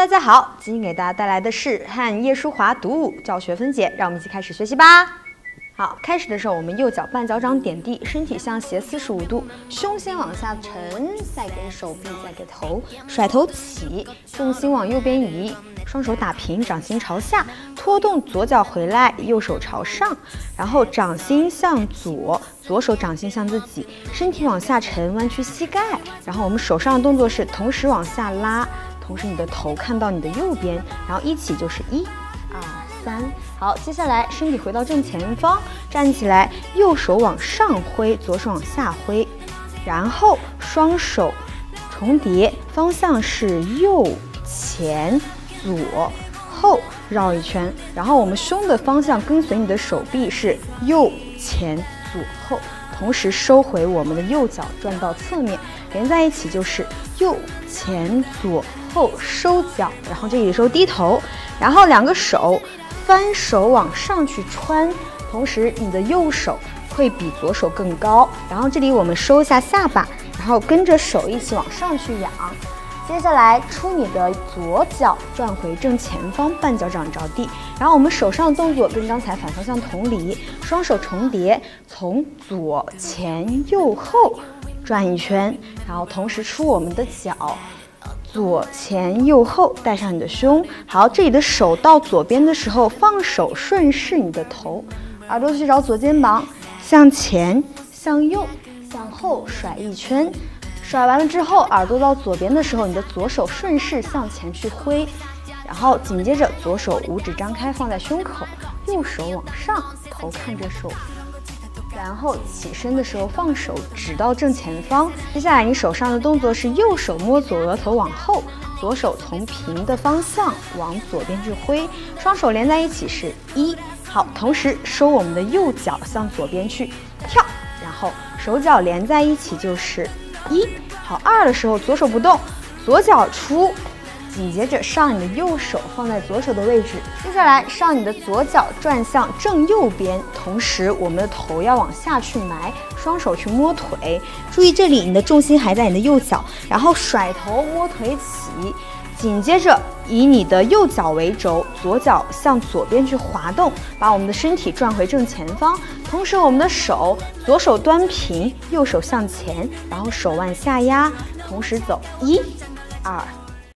家好，今天给大家带来的是和叶舒华独舞教学分解，让我们一起开始学习吧。好，开始的时候，我们右脚半脚掌点地，身体向斜45度，胸先往下沉，再给手臂，再给头，甩头起，重心往右边移，双手打平，掌心朝下，拖动左脚回来，右手朝上，然后掌心向左，左手掌心向自己，身体往下沉，弯曲膝盖，然后我们手上的动作是同时往下拉，同时你的头看到你的右边，然后一起就是1、2、3。好，接下来身体回到正前方，站起来，右手往上挥，左手往下挥，然后双手重叠，方向是右前左后绕一圈，然后我们胸的方向跟随你的手臂是右前左后，同时收回我们的右脚转到侧面，连在一起就是右前左后收脚，然后这里的时候低头，然后两个手翻手往上去穿，同时你的右手会比左手更高，然后这里我们收一下下巴，然后跟着手一起往上去仰。接下来出你的左脚转回正前方，半脚掌着地，然后我们手上的动作跟刚才反方向同理，双手重叠，从左前右后转一圈，然后同时出我们的脚，左前右后，带上你的胸。好，这里的手到左边的时候，放手顺势你的头，耳朵去找左肩膀，向前向右向后甩一圈，甩完了之后，耳朵到左边的时候，你的左手顺势向前去挥，然后紧接着左手五指张开放在胸口，右手往上，头看着手，然后起身的时候放手指到正前方。接下来你手上的动作是右手摸左额头往后，左手从平的方向往左边去挥，双手连在一起是1。好，同时收我们的右脚向左边去跳，然后手脚连在一起就是1。好，2的时候左手不动，左脚出，紧接着上你的右手放在左手的位置，接下来上你的左脚转向正右边，同时我们的头要往下去埋，双手去摸腿，注意这里你的重心还在你的右脚，然后甩头摸腿起，紧接着以你的右脚为轴，左脚向左边去滑动，把我们的身体转回正前方，同时我们的手左手端平，右手向前，然后手腕下压，同时走1、2、